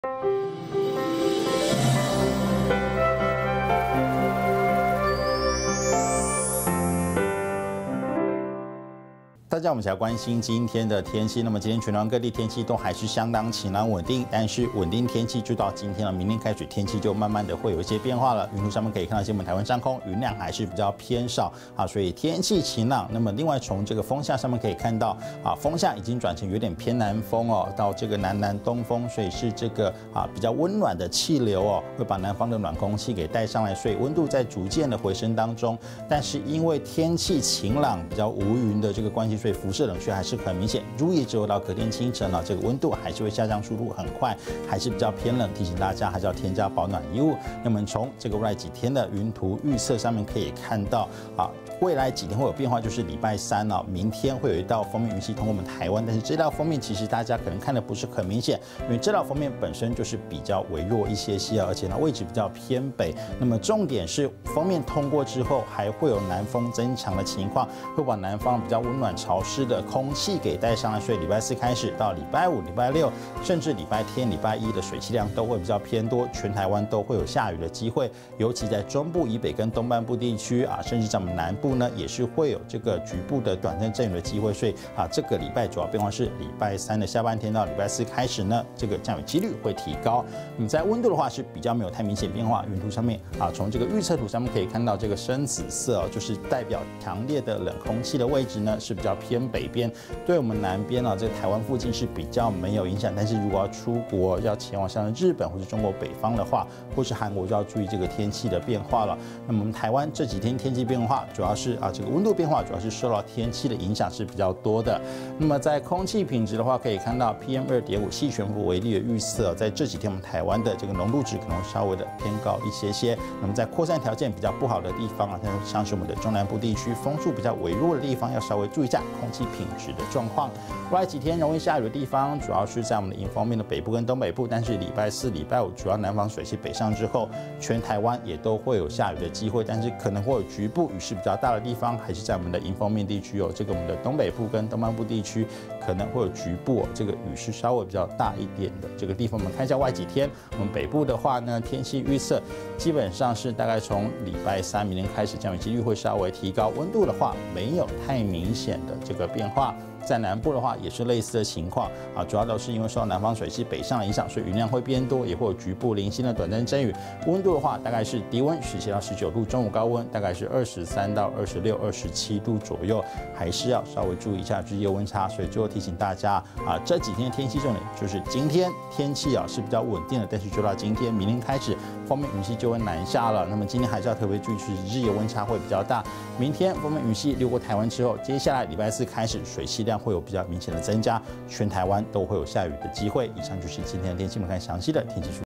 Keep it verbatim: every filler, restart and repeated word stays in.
大家我们想要关心今天的天气，那么今天全台湾各地天气都还是相当晴朗稳定，但是稳定天气就到今天了，明天开始天气就慢慢的会有一些变化了。云图上面可以看到，我们台湾上空云量还是比较偏少啊，所以天气晴朗。那么另外从这个风向上面可以看到啊，风向已经转成有点偏南风哦，到这个南南东风，所以是这个啊比较温暖的气流哦，会把南方的暖空气给带上来，所以温度在逐渐的回升当中。但是因为天气晴朗，比较无云的这个关系，所以辐射冷却还是很明显，入夜之后到隔天清晨啊，这个温度还是会下降，速度很快，还是比较偏冷，提醒大家还是要添加保暖衣物。那么从这个未来几天的云图预测上面可以看到啊，未来几天会有变化，就是礼拜三啊，明天会有一道锋面云系通过我们台湾，但是这道锋面其实大家可能看的不是很明显，因为这道锋面本身就是比较微弱一些些，而且呢位置比较偏北。那么重点是锋面通过之后，还会有南风增强的情况，会把南方比较温暖潮湿的空气给带上来，所以礼拜四开始到礼拜五、礼拜六，甚至礼拜天、礼拜一的水汽量都会比较偏多，全台湾都会有下雨的机会，尤其在中部以北跟东半部地区啊，甚至在我们南部呢，也是会有这个局部的短暂阵雨的机会。所以啊，这个礼拜主要变化是礼拜三的下半天到礼拜四开始呢，这个降雨几率会提高。你在温度的话是比较没有太明显变化，云图上面啊，从这个预测图上面可以看到这个深紫色哦，就是代表强烈的冷空气的位置呢是比较偏北边。对我们南边啊，这个台湾附近是比较没有影响，但是如果要出国要前往像日本或是中国北方的话，或是韩国就要注意这个天气的变化了。那么我们台湾这几天天气变化，主要是啊这个温度变化主要是受到天气的影响是比较多的。那么在空气品质的话，可以看到 P M 二点五 细悬浮微粒的预测，在这几天我们台湾的这个浓度值可能稍微的偏高一些些。那么在扩散条件比较不好的地方啊，像是我们的中南部地区风速比较微弱的地方，要稍微注意一下空气品质的状况。未来几天容易下雨的地方，主要是在我们的迎风面的北部跟东北部，但是礼拜四、礼拜五主要南方水汽北上之后，全台湾也都会有下雨的机会，但是可能会有局部雨势比较大的地方，还是在我们的迎风面地区哦。这个我们的东北部跟东半部地区可能会有局部哦，这个雨势稍微比较大一点的这个地方。我们看一下未来几天，我们北部的话呢，天气预测基本上是大概从礼拜三明天开始降雨几率会稍微提高，温度的话没有太明显的这个变化。在南部的话也是类似的情况啊，主要都是因为受到南方水汽北上的影响，所以云量会变多，也会有局部零星的短暂阵雨。温度的话，大概是低温十七到十九度，中午高温大概是二十三到二十六、二十七度左右，还是要稍微注意一下日夜温差。所以最后提醒大家啊，这几天的天气重点就是今天天气啊是比较稳定的，但是就到今天、明天开始，锋面云系就会南下了。那么今天还是要特别注意，是日夜温差会比较大。明天锋面云系流过台湾之后，接下来礼拜四开始水汽量会有比较明显的增加，全台湾都会有下雨的机会。以上就是今天的天气，我们看详细的天气数。